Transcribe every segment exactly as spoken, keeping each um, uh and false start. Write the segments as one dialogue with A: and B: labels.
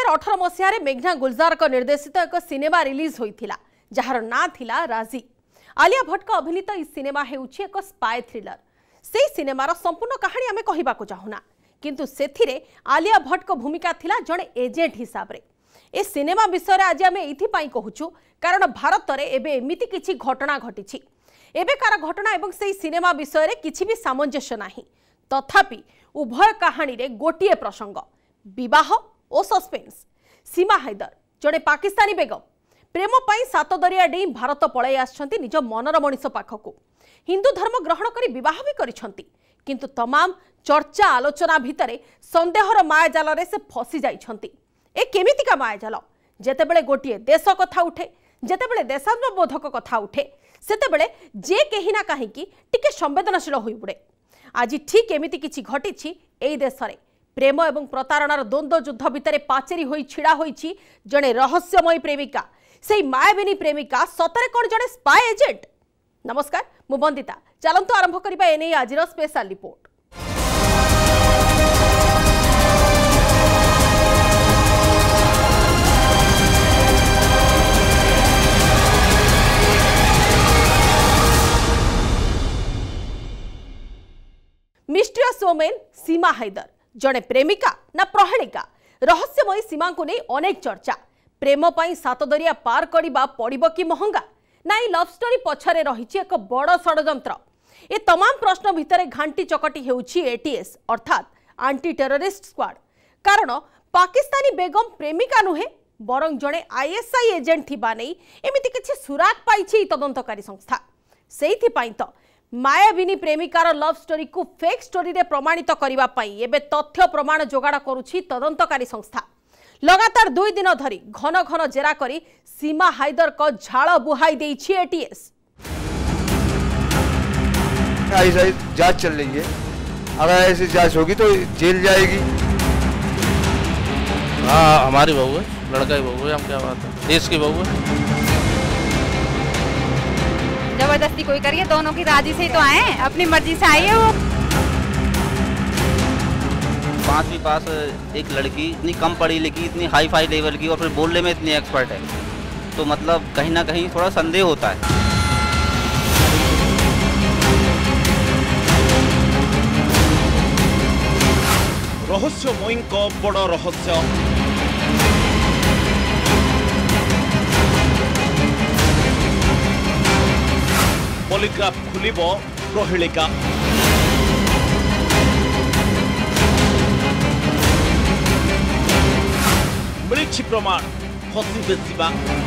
A: हजार अठर मसीह मेघना गुलजार को निर्देशित एक सिनेमा रिलीज होइथिला जार ना थिला राजी। आलिया भट्ट का अभिनीत इस सिनेमा हेउछि एक स्पाई थ्रिलर। से सिनेमार संपूर्ण कहानी आमे कहिबाको चाहुना, किंतु सेथिरे आलिया भट्ट को भूमिका थिला जणे एजेंट हिसाब रे। ए सिनेमा विषय रे आज आमे एथि पई कहूछु कारण भारत रे एबे एमिति किछि घटना घटिछि। एबेकार घटना एवं से सिनेमा विषय रे किछि भी सामंजस्य नाही। तथापि उभय कहानी रे गोटिए प्रसंग विवाह और सस्पेंस। सीमा हैदर जड़े पाकिस्तानी बेगम प्रेम पाई सात दरिया डे भारत पळाई आछंती निज मनर मनीष पाखकु। हिंदू धर्म ग्रहण करी विवाह भी करिसंती, किंतु तमाम चर्चा आलोचना भितरे संदेहर मायाजाल रे से फसी जाइछंती। ए केमितिका मायाजाल? जेतेबेले गोटिए देश कथा उठे, जेतेबेले देशात्मबोधक कथा उठे, सेतेबेले जे केही ना काहीकि टिके संवेदनशील होई पड़े। आज ठीक एमिति किछि घटिछि एई देशरे। प्रेम एवं प्रतारणार द्वंद्व युद्ध भितर पाचेरी होई छिड़ा होईछि जणे रहस्यमयी प्रेमिका। सेई मायाबिनी प्रेमिका सतरे कोन जणे स्पाई एजेंट? नमस्कार, मु बंदिता। चलंतु आरंभ करिबा एने आजिर special report. Mysterious women Seema Haider जड़े प्रेमिका ना प्रहेलिका? रहस्यमयी सीमा को नहीं अनेक चर्चा। प्रेम पाई सात दरिया पार करिबा पड़िबो कि महंगा ना ई लव स्टोरी पछरे रहिछि एक बड़ षडयंत्र? ए तमाम प्रश्न भितरे घांटी चकटी हेउछि एटीएस अर्थात एंटी टेररिस्ट स्क्वाड। कारण पाकिस्तानी बेगम प्रेमिका नुहे बरं जड़े आईएसआई एजेंट थिबा नै एमिति किछि सुराग पाइछि तदंतकारी संस्था। सेइथि पाई तो मायाबिनी प्रेमिकार लव स्टोरी को फेक स्टोरी रे प्रमाणित करबा पई एबे तथ्य प्रमाण जोगाड़ करुछि तदंतकारी संस्था। लगातार दुई दिन धरी घन घन जेरा करी सीमा हैदर को झाड़ बुहाई देइछि एटीएस।
B: आईएसआई जांच चल रही है, अगर ऐसी जांच होगी तो जेल जाएगी।
C: हाँ, हमारी बहू है, लड़का की बहू है, हम क्या बात है, देश की बहू है।
D: जबरदस्ती कोई करिए, दोनों की राजी से ही तो आए हैं, अपनी मर्जी से आई है वो।
C: पांचवी पास एक लड़की इतनी कम पढ़ी लिखी, इतनी हाई फाई लेवल की और फिर बोलने में इतनी एक्सपर्ट है, तो मतलब कहीं ना कहीं थोड़ा संदेह होता है।
E: रहस्यमयी को बड़ रहस्य। पॉलीग्राफ खुलिबो प्रहेलिका। मिलिछि प्रमाण फसी बेसिबा।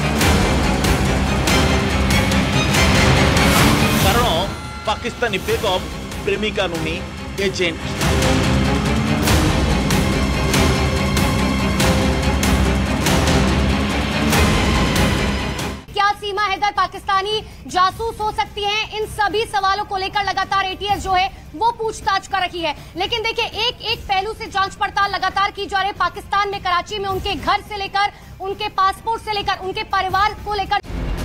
E: कारण पाकिस्तानी बेगम प्रेमिका नुनी एजेंट।
F: सीमा हैदर पाकिस्तानी जासूस हो सकती हैं? इन सभी सवालों को लेकर लगातार एटीएस जो है वो पूछताछ कर रही है। लेकिन देखिए, एक एक पहलू से जांच पड़ताल लगातार की जा रही है। पाकिस्तान में कराची में उनके घर से लेकर उनके पासपोर्ट से लेकर उनके परिवार को लेकर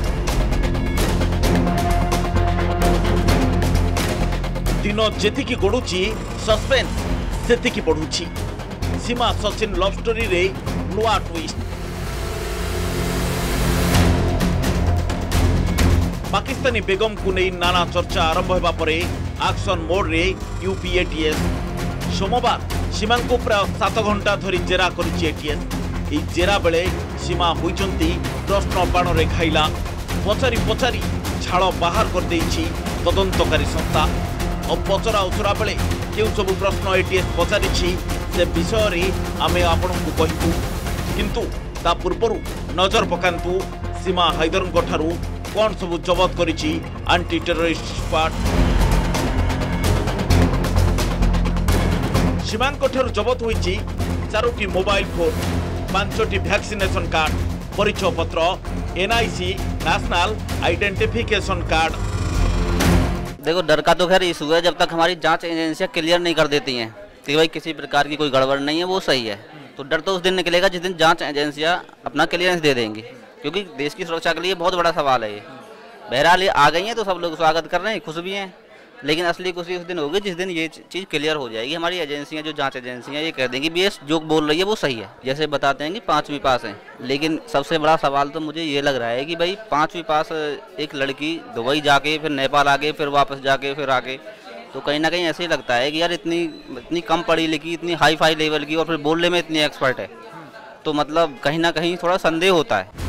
E: दिनो जेति की गड़ुची सस्पेंस सेति की बढ़ुची। सीमा सचिन लव स्टोरी रे नुआ ट्विस्ट। पाकिस्तानी बेगम को नहीं नाना चर्चा आरंभ होगा परे एक्शन मोड रे यूपी एटीएस। सोमवार सीमा को प्राय सात घंटा धरी जेरा करिछि एटीएस। ए जेरा बेले सीमा होइचंती प्रश्न बाण रे खाइला। पचारि पचारि झाड़ बाहर कर देइछि तदंतकारी संस्था। और पचरा उचरा बेले केउ सब प्रश्न एटीएस पचारिछि से विषय रे आमे आपनकु कहिबु, किंतु ता पूर्वरु नजर पकांतु सीमा हैदर को ठारू कौन सब जबत करिछि एंटी टेररिस्ट स्क्वाड। सीमांक ठारू जबत होइछि चारोटी मोबाइल फोन, पांचटी वैक्सीनेशन कार्ड, परिचय पत्र, एनआईसी नेशनल आइडेंटिफिकेशन कार्ड।
C: देखो, डर का तो खैर इशू है जब तक हमारी जांच एजेंसियां क्लियर नहीं कर देती हैं कि भाई किसी प्रकार की कोई गड़बड़ नहीं है, वो सही है। तो डर तो उस दिन निकलेगा जिस दिन जांच एजेंसियां अपना क्लियरेंस दे देंगी, क्योंकि देश की सुरक्षा के लिए बहुत बड़ा सवाल है ये। बहरहाल ये आ गई हैं तो सब लोग स्वागत कर रहे हैं, खुश भी हैं। लेकिन असली खुशी उस दिन होगी जिस दिन ये चीज़ क्लियर हो जाएगी। हमारी एजेंसियां, जो जांच एजेंसियां, ये कह देंगी भी ये जो बोल रही है वो सही है। जैसे बताते हैं कि पाँचवीं पास है, लेकिन सबसे बड़ा सवाल तो मुझे ये लग रहा है कि भाई पाँचवीं पास एक लड़की दुबई जाके फिर नेपाल आके फिर वापस जाके फिर आके, तो कहीं ना कहीं ऐसे ही लगता है कि यार इतनी इतनी कम पढ़ी लिखी, इतनी हाई फाई लेवल की और फिर बोलने में इतनी एक्सपर्ट है, तो मतलब कहीं ना कहीं थोड़ा संदेह होता है।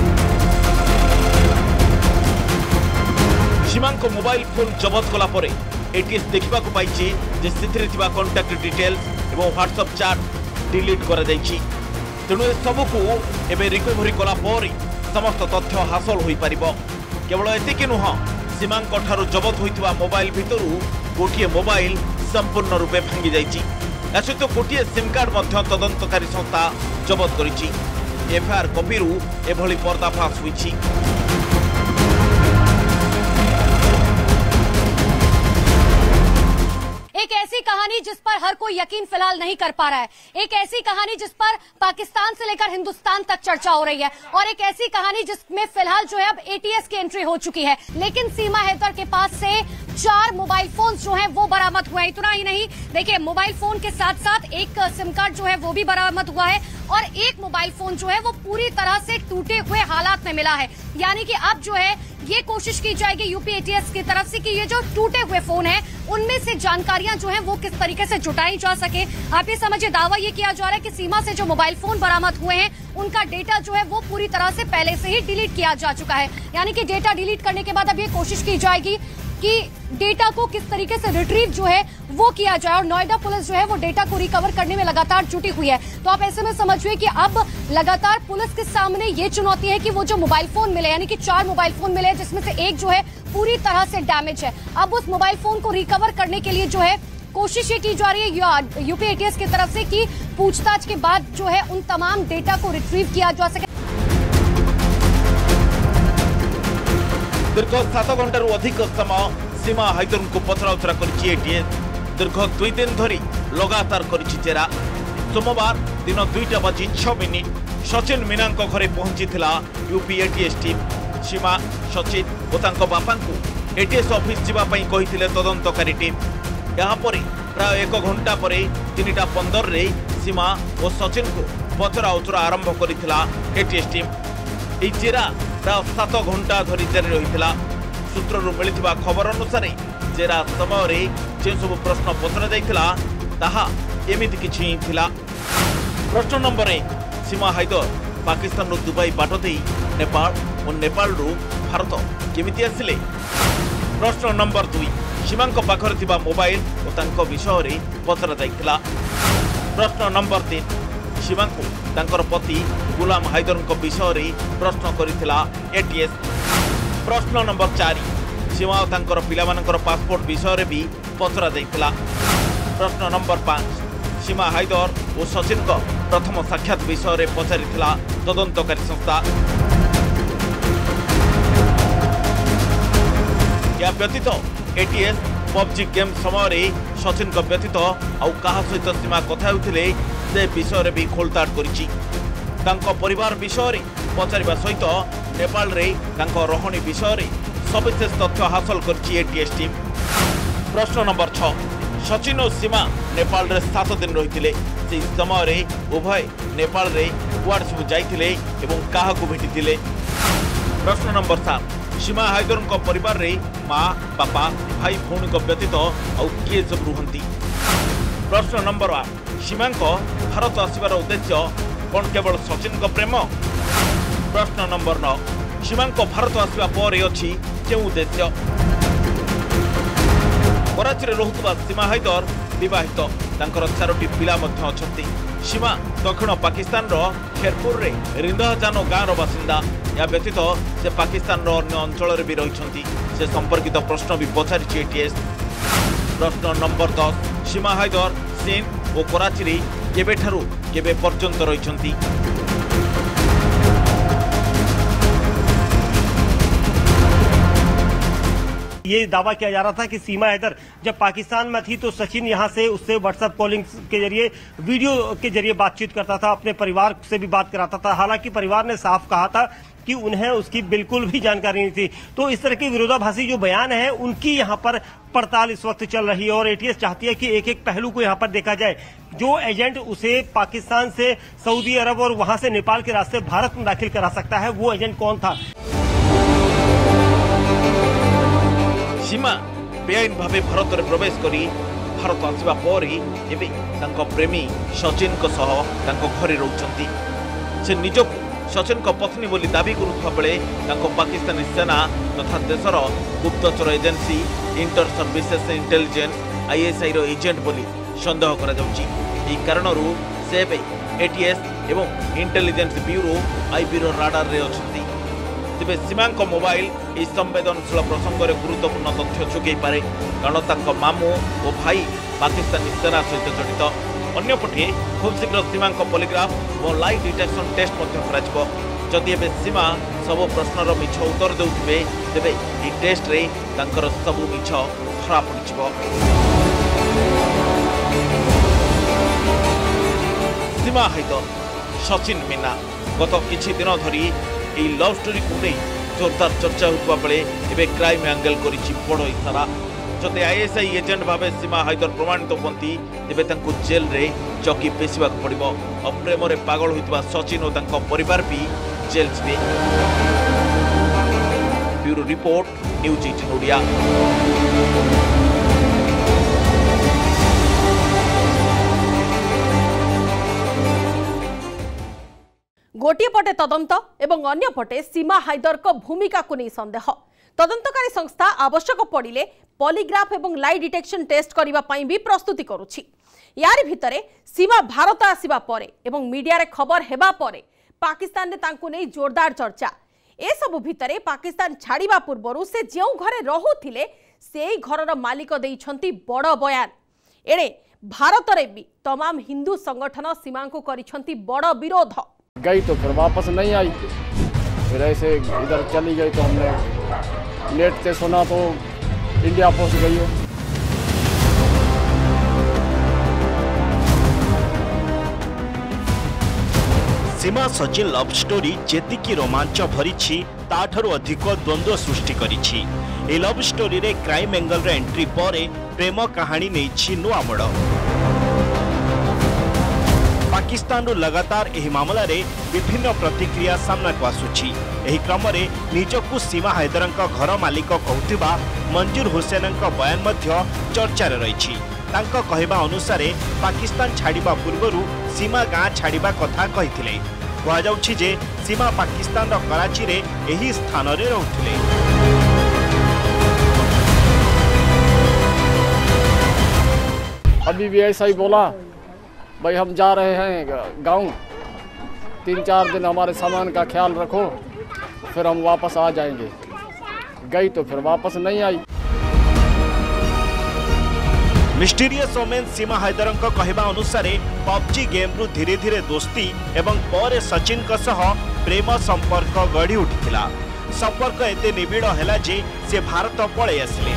E: सीमा को मोबाइल फोन जबत कला परे एटीएस देखा पाई कॉन्टैक्ट डिटेल्स और व्हाट्सएप चैट डिलीट कर तेणु सबको एवं रिकवरी कला समस्त तथ्य हासिल हो पार। केवल एतिक नुह, सीमा जबत होता मोबाइल भितर गोटे मोबाइल संपूर्ण रूपे भांगी जाइए। सहित गोटे सिम कार्ड तदंतकारी संस्था जबत कर एफआईआर कॉपी एभली पर्दाफाश होइछि।
F: एक ऐसी कहानी जिस पर हर कोई यकीन फिलहाल नहीं कर पा रहा है, एक ऐसी कहानी जिस पर पाकिस्तान से लेकर हिंदुस्तान तक चर्चा हो रही है, और एक ऐसी कहानी जिसमें फिलहाल जो है अब एटीएस की एंट्री हो चुकी है। लेकिन सीमा हैदर के पास से चार मोबाइल फोन जो हैं वो बरामद हुए। इतना ही नहीं, देखिए मोबाइल फोन के साथ साथ एक सिम कार्ड जो है वो भी बरामद हुआ है, और एक मोबाइल फोन जो है वो पूरी तरह से टूटे हुए हालात में मिला है। यानी कि अब जो है ये कोशिश की जाएगी यूपी एटीएस की तरफ से कि ये जो टूटे हुए फोन है उनमें से जानकारियां जो है वो किस तरीके से जुटाई जा सके। आप ये समझिए, दावा ये किया जा रहा है कि सीमा से जो मोबाइल फोन बरामद हुए हैं उनका डेटा जो है वो पूरी तरह से पहले से ही डिलीट किया जा चुका है। यानी कि डेटा डिलीट करने के बाद अब ये कोशिश की जाएगी कि डेटा को किस तरीके से रिट्रीव जो है वो किया जाए, और नोएडा पुलिस जो है वो डेटा को रिकवर करने में लगातार जुटी हुई है। तो आप ऐसे में समझिए कि अब लगातार पुलिस के सामने ये चुनौती है कि वो जो मोबाइल फोन मिले, यानी कि चार मोबाइल फोन मिले जिसमें से एक जो है पूरी तरह से डैमेज है, अब उस मोबाइल फोन को रिकवर करने के लिए जो है कोशिश ये की जा रही है यूपी एटीएस की तरफ से कि पूछताछ के बाद जो है उन तमाम डेटा को रिट्रीव किया जा सके।
E: दीर्घ सात घंटार अधिक समय सीमा हैदर को पचराउचरा करिछि एटीएस। दीर्घ दुई दिन धरी लगातार करिछि जेरा। सोमवार दिन दुईटा बजी छह मिनिट सचिन मीना घरे पहुंची UP ATS team. Seema, Sachin और तांको बापा को एटीएस ऑफिस जावाई कही तदंतकारी टीम। यापर प्राय एक घंटा पर तीन पंदर रे सीमा और सचिन को पचरा उचरा आरंभ करिथिला एटीएस टीम। ए जेरा प्राय सात घंटा धरी जारी रहिथिला। सूत्रରୁ मिलिथिबा खबर अनुसार जेरा समय जे सब प्रश्न पचरा जाइथिला ताहा एमिति किछि थिला। प्रश्न नंबर एक, सीमा हैदर पाकिस्तान दुबई बाट दे नेपाल और नेपाल रु भारत केमिति आसिले। प्रश्न नंबर दुई, सीमा पाखरे थिबा मोबाइल और तांको विषय रे पचरा जाइथिला। प्रश्न नंबर तीन, सीमा को तांकर पति गुलाम हैदर विषय रे प्रश्न करिथिला एटीएस। प्रश्न नंबर चार, सीमा और तांकर पिलामानकर पासपोर्ट विषय रे भी पचरा जाइथिला। प्रश्न नंबर पांच, सीमा हैदर और सचिन को प्रथम साक्षात विषय रे पचारिथिला तदंतकारी संस्था। या व्यतीत एटीएस पबजी गेम समय सचिन को व्यतीत आउ कहा सहित सीमा कथा होथिले से विषय रे भी खोलताड़ करिछि। तांको परिवार विषय रे पचारिबा सहित नेपाल रे तांको रहणी विषय रे सविशेष तथ्य हासिल करछि एटीएस टीम। प्रश्न नंबर छह, सचिन और सीमा नेपाल रे सात दिन रहिथिले। से समय रे उभय नेपाल रे कुआड सब जाइथिले एवं काहा को भेटिथिले। प्रश्न नंबर सात, सीमा हैदर को परिवार रे माँ बापा भाई भौणी को व्यतीत आउ किए सब रुहंती। प्रश्न नंबर आठ, सीमा को भारत आसिबार उद्देश्य कौन केवल सचिन को प्रेम। प्रश्न नंबर नौ, सीमा को भारत आसवा पर अच्छी क्यों उद्देश्य। कराची रे रहुतबा सीमा हैदर विवाहित, तांकर चारोटी पिला मध्य अछंती। सीमा दक्षिण पाकिस्तान रो खेरपुर रे रिंदहजानो गाँव बासिंदा। या व्यतीत से पाकिस्तान रो अन्य अंचल रे भी रहिछंती। से संपर्कित प्रश्न भी पचारिछि एटीएस। प्रश्न नंबर दस, सीमा हैदर सिंध और कराची रे केबे ठारू केबे पर्यंत रहिछंती।
G: ये दावा किया जा रहा था कि सीमा हैदर जब पाकिस्तान में थी तो सचिन यहां से उससे व्हाट्सएप कॉलिंग के जरिए वीडियो के जरिए बातचीत करता था, अपने परिवार से भी बात कराता था। हालांकि परिवार ने साफ कहा था जबकि उन्हें उसकी बिल्कुल भी जानकारी नहीं थी। तो इस तरह के विरोधाभासी जो बयान है उनकी यहाँ पर पड़ताल इस वक्त चल रही है और एटीएस चाहती है कि एक एक पहलू को यहाँ पर देखा जाए। जो एजेंट उसे पाकिस्तान से सऊदी अरब और वहां से नेपाल के रास्ते भारत में दाखिल करा सकता है, वो एजेंट कौन था।
E: सीमा बेआईन भावे भारत में प्रवेश करी भारत आसवा पर ही एबे तांको प्रेमी सचिन को सह तांको घरे रहउछंती। से निजको सचिन को पत्नी बोली दाबी करुवा बेले तांको पाकिस्तानी सेना तथा देशर गुप्तचर agency inter services intelligence ISI रो एजेंट बोली संदेह करा जाउची। एही कारणरू से एबे एटीएस एवं इंटेलिजेंस ब्यूरो आईबी रो राडार रे अछंती। तेबे सीमा मोबाइल यह संवेदनशील प्रसंग में गुरुत्वपूर्ण तथ्य जोगई पारे, कारण तांको मामू और भाई पाकिस्तानी सेना सहित जड़ित। अन्यपटे खूब शीघ्र सीमा पॉलीग्राफ और लाइट डिटेक्शन टेस्ट कर जदि एबे सीमा सब प्रश्नर मिछ उत्तर देउथिबे तेबे ई टेस्ट रे तांकर सब मिछ धरा पड़िजिवो। सीमा हैदर सचिन मीना गत किछि दिन धरी यह लव स्टोरी को नहीं जोरदार चर्चा होता बेले एबे क्राइम एंगल करिछि बड़ इशारा। जदि आईएसआई एजेंट भावे सीमा हैदर प्रमाणित होती तेबे तांको जेल रे चौकी पेशिबा पड़िबो। अप्रेम रे पागल होइतबा सचिन और तांको परिवार भी जेल जिबे। ब्यूरो रिपोर्ट न्यूज अठारह ओडिया।
A: गोटे पटे तदंत एवं अन्य पटे सीमा हायदर को भूमिका को नहीं संदेह। तदंतकारी संस्था आवश्यक पड़िले पॉलीग्राफ एवं लाइट डिटेक्शन टेस्ट करने पाई भी प्रस्तुति करुछि। यारी भितरे सीमा भारत आसिबा परे एवं मीडिया रे खबर हेबा परे पाकिस्तान ने तांको नहीं जोरदार चर्चा। ए सबु भितरे पाकिस्तान छाड़िबा पूर्वरु से जेउ घरे रहुथिले सेई घरर मालिक देइछंती बड़ बयान। एणे भारत रे भी तमाम हिंदू संगठन सीमा को करिछंती बड़ विरोध।
H: गई तो फिर वापस नहीं आई, फिर ऐसे इधर चली गई तो हमने नेट से सुना तो इंडिया पहुंच गई हो।
I: सीमा सचिन लव स्टोरी जेतिकी रोमांच भरी ताठरू अधिक द्वंद्व सृष्टि करिछि। ए लव स्टोरी रे क्राइम एंगल रे एंट्री पर प्रेम कहानी नहीं नुआ मोड़। पाकिस्तान लगातार एही मामला रे विभिन्न प्रतिक्रिया सामना को आसुछि। एही क्रम रे निजकु सीमा हैदरंक घर मालिक कहउथिबा मंजूर हुसैन बयान मध्य चर्चा रे रहिछि। तांको कहबा अनुसार पाकिस्तान छाड़िबा पूर्वरु सीमा गाँ छाड़िबा कथा कहिथिले। कहा जाउछि जे सीमा पाकिस्तान रो कराची रे एही स्थान रे रहउथिले।
H: अभी भी ऐसा ही बोला, भाई हम जा रहे हैं गांव, तीन चार दिन हमारे सामान का ख्याल रखो, फिर हम वापस आ जाएंगे। गई तो फिर वापस नहीं आई।
I: मिस्टीरियस ओमेन सीमा हैदर कहवा अनुसार पबजी गेम रु धीरे धीरे दोस्ती एवं पर सचिन का सह प्रेम संपर्क गढ़ी उठिला। संपर्क एते निबिड़ हैला जे से भारत पळे आसिले।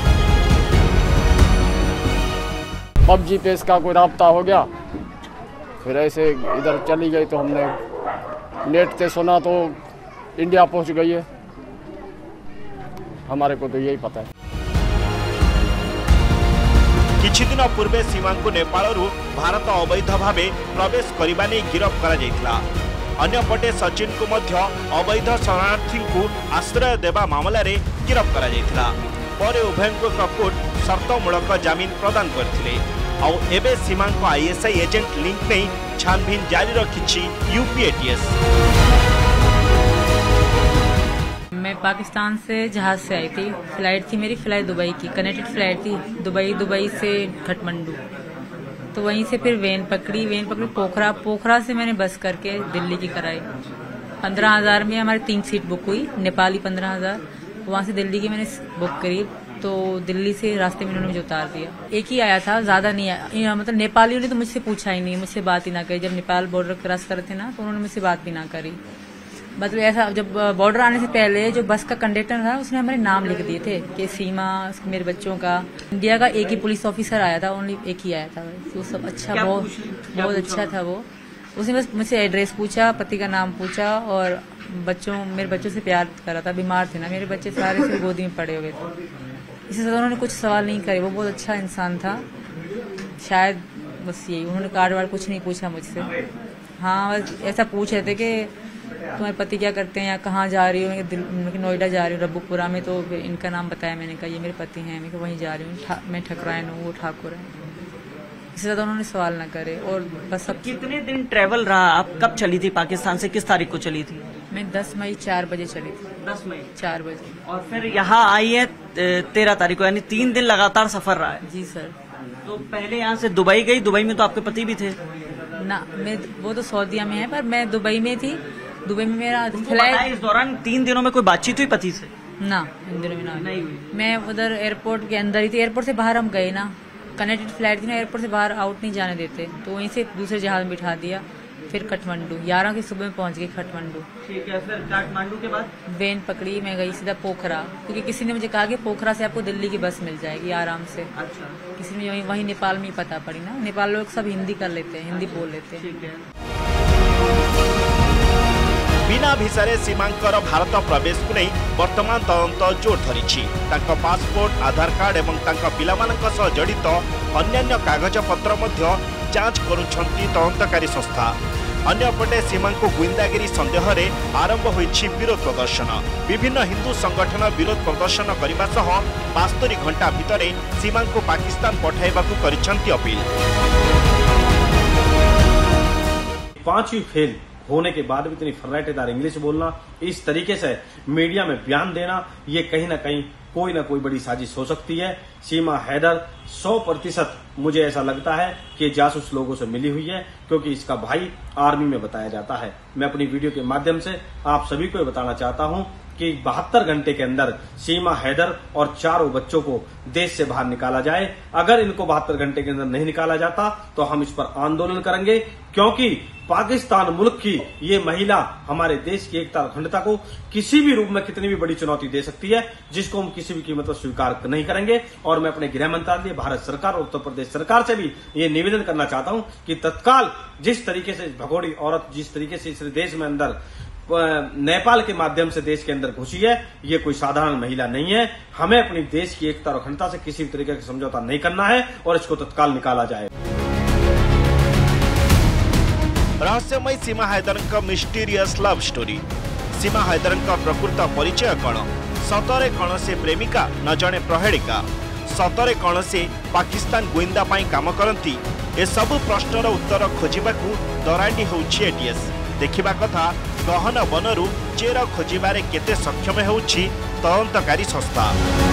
H: पबजी पे इसका कोई राब्ता हो गया, फिर ऐसे इधर चली गई तो हमने नेट से सुना तो इंडिया पहुंच गई है। हमारे को तो यही पता है।
I: किछि दिन पूर्वे सीमा को नेपाल रु भारत अवैध भावे प्रवेश करने नहीं गिरफ्त करा जायतिला। अन्यपटे सचिन को मध्य अवैध शरणार्थी को आश्रय देवा मामला रे गिरफ्त करा जायतिला। पर उभय को कोर्ट शर्तमूलक जमीन प्रदान करथिले। आउ एबे सीमा को आईएसआई एजेंट लिंक नहीं छानबीन जारी रखिछि यूपीएटीएस।
J: मैं पाकिस्तान से जहाज से आई थी। फ्लाइट थी मेरी, फ्लाइट दुबई की, कनेक्टेड फ्लाइट थी दुबई दुबई से काठमांडू। तो वहीं से फिर वेन पकड़ी, वेन पकड़ी पोखरा, पोखरा से मैंने बस करके दिल्ली की कराई। पंद्रह हजार में हमारी तीन सीट बुक हुई, नेपाली पंद्रह हजार, वहाँ से दिल्ली की मैंने बुक करी। तो दिल्ली से रास्ते में उन्होंने मुझे उतार दिया। एक ही आया था, ज्यादा नहीं आया। मतलब नेपालियों ने तो मुझसे पूछा ही नहीं, मुझसे बात ही ना करी। जब नेपाल बॉर्डर क्रॉस कर रहे थे ना, तो उन्होंने मुझसे बात भी ना करी। मतलब ऐसा, जब बॉर्डर आने से पहले जो बस का कंडक्टर था उसने हमारे नाम लिख दिए थे कि सीमा, मेरे बच्चों का। इंडिया का एक ही पुलिस ऑफिसर आया था, ओनली एक ही आया था। तो सब अच्छा, बहुत बहुत अच्छा था वो। उसने बस मुझसे एड्रेस पूछा, पति का नाम पूछा और बच्चों मेरे बच्चों से प्यार कर रहा था, बीमार थे ना मेरे बच्चे सारे से गोदी में पड़े हुए थे, इसी से उन्होंने कुछ सवाल नहीं करे। वो बहुत अच्छा इंसान था शायद, बस यही, उन्होंने कार्ड वार्ड कुछ नहीं पूछा मुझसे। हाँ बस ऐसा पूछ रहे थे कि तुम्हारे पति क्या करते हैं या कहाँ जा रही हो, नोएडा जा रही हूँ रब्बुपुरा में, तो इनका नाम बताया मैंने कहा ये मेरे पति हैं, मैं वहीं जा रही हूँ, मैं ठकरायन हूँ, वो ठाकुर है। इससे ज़्यादा उन्होंने सवाल ना करे। और बस अब
K: कितने दिन ट्रेवल रहा, आप कब चली थी पाकिस्तान से, किस तारीख को चली थी?
J: मैं दस मई चार बजे चली थी।
K: दस मई
J: चार बजे।
K: और फिर यहाँ आई है तेरह तारीख को, यानी तीन दिन लगातार सफर रहा है।
J: जी सर।
K: तो पहले यहाँ से दुबई गई, दुबई में तो आपके पति भी थे
J: ना? मैं वो तो सऊदीया में है, पर मैं दुबई में थी। दुबई में मेरा
K: फ्लाइट। इस दौरान तीन दिनों में कोई बातचीत हुई पति से?
J: ना, इन दिनों में ना
K: नहीं हुई।
J: मैं उधर एयरपोर्ट के अंदर ही थी, एयरपोर्ट से बाहर हम गए ना, कनेक्टेड फ्लाइट थी ना, एयरपोर्ट से बाहर आउट नहीं जाने देते, तो वहीं से दूसरे जहाज में बिठा दिया। फिर काठमांडू ग्यारह की सुबह में पहुंच गई काठमांडू।
K: ठीक है, फिर काठमांडू के बाद
J: वेन पकड़ी, मैं गई सीधा पोखरा, क्योंकि किसी ने मुझे कहा कि पोखरा से आपको दिल्ली की बस मिल जाएगी आराम से।
K: अच्छा।
J: किसी ने वहीं वहीं नेपाल में ही पता पड़ी ना, नेपाल लोग सब हिंदी कर लेते हैं, हिंदी बोल लेते हैं।
K: ठीक है।
I: बिना भिसारे सीमांकर भारत प्रवेश को नहीं वर्तमान तदंत जोर धरी। पासपोर्ट, आधार कार्ड एवं पिलामानक सह जड़ित अन्यान्य कागज पत्र मध्य जांच करुछंती तदंतकारी संस्था। अन्यपटे सीमा को गुइंदागिरी संदेह रे आरंभ होइछि विरोध प्रदर्शन। विभिन्न हिंदू संगठन विरोध प्रदर्शन करने सह बास्तरी घंटा भितर सीमा को पाकिस्तान पठाइबाकू करिछंती अपील।
L: पांचवी फेल होने के बाद भी इतनी फर्राटेदार इंग्लिश बोलना, इस तरीके से मीडिया में बयान देना, ये कहीं ना कहीं कोई ना कोई बड़ी साजिश हो सकती है। सीमा हैदर सौ प्रतिशत मुझे ऐसा लगता है कि जासूस लोगों से मिली हुई है, क्योंकि इसका भाई आर्मी में बताया जाता है। मैं अपनी वीडियो के माध्यम से आप सभी को बताना चाहता हूं कि बहत्तर घंटे के अंदर सीमा हैदर और चारों बच्चों को देश से बाहर निकाला जाए। अगर इनको बहत्तर घंटे के अंदर नहीं निकाला जाता तो हम इस पर आंदोलन करेंगे, क्योंकि पाकिस्तान मुल्क की ये महिला हमारे देश की एकता और अखंडता को किसी भी रूप में कितनी भी बड़ी चुनौती दे सकती है, जिसको हम किसी भी कीमत पर स्वीकार नहीं करेंगे। और मैं अपने गृह मंत्रालय, भारत सरकार और उत्तर प्रदेश सरकार से भी ये निवेदन करना चाहता हूं कि तत्काल जिस तरीके से भगोड़ी औरत जिस तरीके से इस देश में अंदर नेपाल के माध्यम से देश के अंदर घुसी है, ये कोई साधारण महिला नहीं है। हमें अपनी देश की एकता और अखंडता से किसी भी तरीके का समझौता नहीं करना है और इसको तत्काल निकाला जाए।
I: रहस्यमय Seema Haider mysterious love story. Seema Haider प्रकृत परिचय कौन? सतरे कौन से प्रेमिका न जड़े प्रहेड़िका? सतरे कौन से पाकिस्तान गुइंदा पाई काम करती? ए सबु प्रश्नर उत्तर खोजिबाकू दरांडी होउछि एटीएस। देखिबा कथा गहन वनरू चेर खोजिबारे केते सक्षम होउछि तदंतकारी संस्था।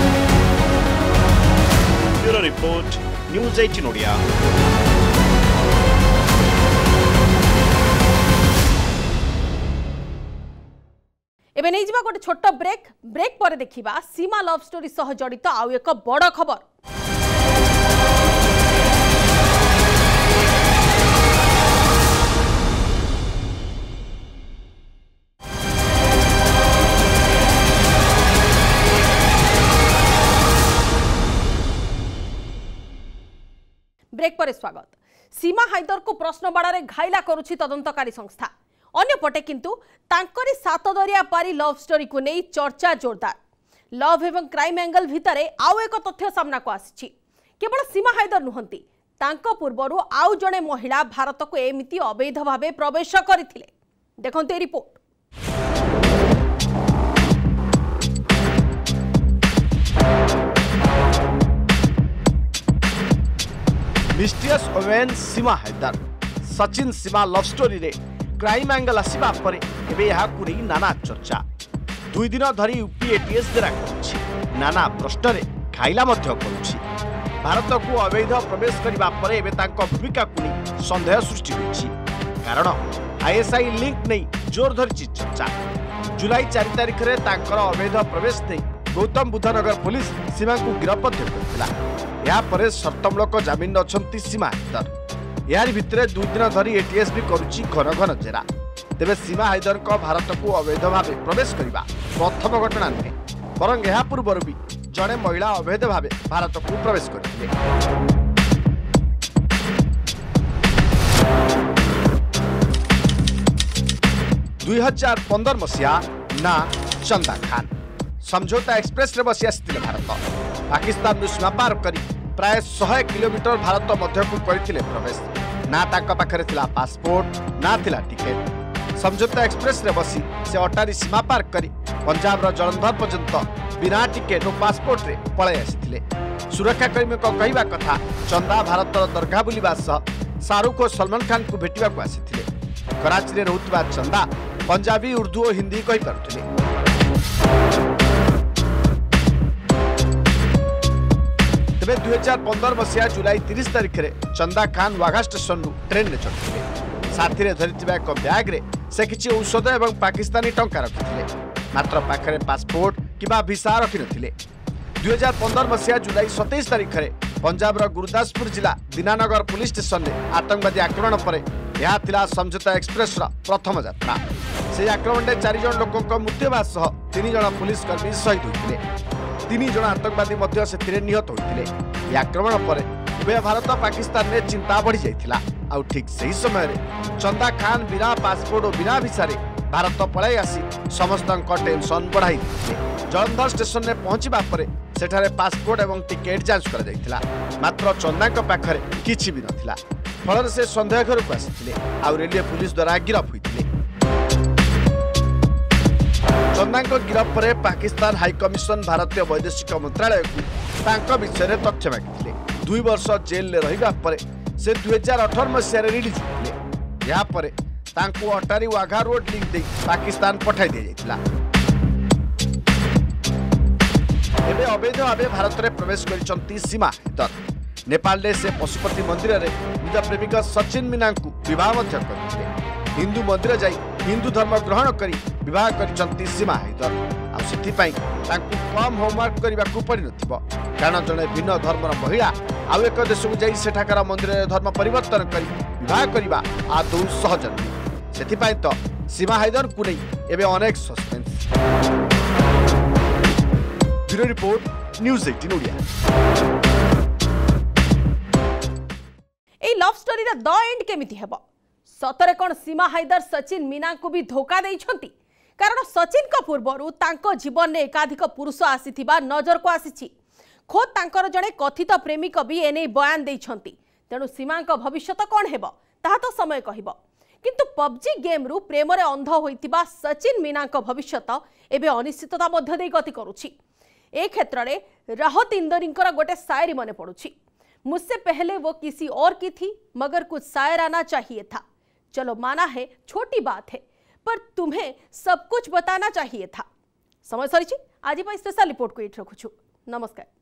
I: ब्यूरो रिपोर्ट, न्यूज अठारह ओडिया।
A: एबे नहीं जिबा गोटे छोट ब्रेक ब्रेक पर देखिबा सीमा लव स्टोरी सह जड़ित आउ एक बड़ खबर। ब्रेक पर स्वागत। सीमा हैदर को प्रश्न बाड़े घाइला करुछि तदंतकारी संस्था। अन्यपटे किंतु तांकरी सात दरिया पारी लव स्टोरी को नहीं चर्चा जोरदार। लव एवं क्राइम एंगल भितरे आउ एक तथ्य सामना को आसी। केवल सीमा हैदर नुहंती, तांको पूर्वरु आउ जणे महिला भारत को एमिति अवैध भावे प्रवेश करथिले। देखंते report.
I: Mysterious women Seema Haider, Sachin Seema love story रे क्राइम एंगल आसवा पर एबे यहा कुनी नाना चर्चा। दुई दिन धरी यूपी एटीएस द्वारा करुछि नाना प्रश्न रे खाइला मध्य करुछि। भारत को अवैध प्रवेश करबा पर एबे तांको भूमिका कुनी संदेह सृष्टि होछि। कारण आईएसआई लिंक नहीं जोर धरिछि चर्चा। जुलाई चार तारिख रे तांकर अवैध प्रवेश नहीं गौतम बुद्धनगर पुलिस सीमा को गिरफ्त करथिला। या परे शर्तमूलक जमीन अछंती सीमा हैदर। यार भितरे दुई दिन धरी एटीएस भी करुछि घन घन जेरा। तेबे सीमा हैदर को भारत को अवैध भावे प्रवेश करबा प्रथम घटना नुहे, बरं यह पूर्व भी जड़े महिला अवैध भावे भारत को प्रवेश करथिले। दुई हजार पंदर मसीहा ना चंदा खान समझौता एक्सप्रेस रे बसी आसिथिले भारत पाकिस्तान सीमा पार करी प्राय सौ किलोमीटर भारत मध्य को करथिले प्रवेश ना ताका पाखरे थिला पासपोर्ट ना थिला टिकेट समझौता एक्सप्रेस रे बसी से अटारी सीमा पार करी पंजाब रो जलंधर पर्यंत बिना टिकेट और पासपोर्ट रे पळे आसिथिले सुरक्षाकर्मी को कहवा कथा चंदा भारत दरगाह बुलिबा सह शाहरुख और सलमान खान को भेटिबा को आसिथिले कराची रे रहउतबा चंदा पंजाबी उर्दू और हिंदी कहि पारुथिले तेबे दुई हजार पंदर मसीहा जुलाई तीस तारिख रे चंदा खान वाघा स्टेशन रु ट्रेन रे चढ़िथिले साथी रे धरिथिबा एक बैग रे से किछि औषध एवं पाकिस्तानी टंका रखिथिले मात्र पाखरे पासपोर्ट किबा वीसा रखि नथिले दुई हजार पंदर मसीहा जुलाई सतैश तारिख रे पंजाब रो गुरदासपुर जिला दीनानगर पुलिस स्टेशन रे आतंकवादी आक्रमण पर यह थिला समझौता एक्सप्रेस रा प्रथम यात्रा से आक्रमण में चार जन लोकों मृत्यु होगा सह तीन जन पुलिस कर्मी शहीद होते तीन जन आतंकवादी मध्य से निहत होते आक्रमण पर उभय भारत पाकिस्तान में चिंता बढ़ी जाइथिला आउ ठीक सही समय रे चंदा खान बिना पासपोर्ट और बिना वीसा रे भारत पलाई आसी समस्त टेंशन बढ़ाई जलंधर स्टेशन में पहुंचवा पर सेठारे पासपोर्ट एवं टिकेट जांच कर जाइथिला मात्र चंदा पाखरे किछि भी नथिला फल से सन्देह घर को आसी आउ रेलवे पुलिस द्वारा गिरफ होते चंदा गिरफ पर पाकिस्तान हाईकमिशन भारतीय वैदेशिक मंत्रालय को विषय में तथ्य मागिले दुई वर्ष जेल में रहिबा पर से दुई हजार अठर मसीह रिलीज होते यापर अटारी वाघा रोड लिंक दे पाकिस्तान पठाई दि जाइथिला एबे अवैध भाव भारत में प्रवेश करिसंती सीमा हैदर नेपाल में से पशुपति मंदिर रे निज प्रेमिक सचिन मीना को विवाह मध्य करथिले हिंदू मंदिर जाई हिंदू धर्म ग्रहण करी विवाह करिसंती सीमा हैदर आ सेथि पई तांकु कम होमवर्क करबा को परि नथिबो कारण जने भिन्न धर्मर महिला आउ एक देश को जाई सेठाकर मंदिर रे धर्म परिवर्तन करी विवाह करबा आदौ सहज नही सेथि पई तो सीमा हैदर को नै एबे अनेक सस्पेंस ब्यूरो रिपोर्ट न्यूज़ अठारह ओडिया
A: ए लव स्टोरी रा द एंड केमिति हेबो सतरे कोन सीमा हैदर सचिन मीना को भी धोखा देइछंती कारण सचिन का पूर्वरु तांको जीवन ने एकाधिक पुरुष आसीथिबा नजर को आसीछि खोद तांकर जणे कथित प्रेमिक भी एने बयान देइछंती तेनु सीमा का भविष्य कोन हेबो ताहा तो समय कहिबो किंतु पबजी गेम रु प्रेम रे अंध होइतिबा सचिन मीना का भविष्य एबे अनिश्चितता मध्य दे गति करूछि ए क्षेत्र रे राहत इंदरींकर गोटे शायरी मने पड़ुछि मुझसे पहले वो किसी और की थी मगर कुछ शायराना चाहिए था चलो माना है छोटी बात है पर तुम्हें सब कुछ बताना चाहिए था समय सरी आज स्पेशल रिपोर्ट को ये रखुछु नमस्कार।